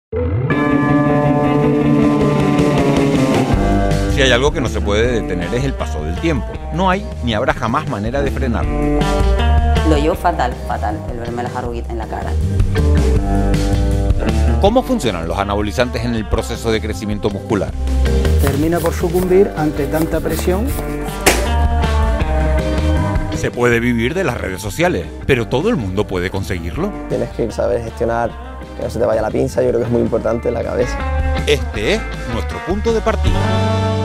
Si hay algo que no se puede detener es el paso del tiempo. No hay ni habrá jamás manera de frenarlo. Lo llevo fatal, el verme las arruguitas en la cara. ¿Cómo funcionan los anabolizantes en el proceso de crecimiento muscular? Termina por sucumbir ante tanta presión. Se puede vivir de las redes sociales, pero ¿todo el mundo puede conseguirlo? Tienes que saber gestionar, que no se te vaya la pinza, yo creo que es muy importante en la cabeza. Este es nuestro punto de partida.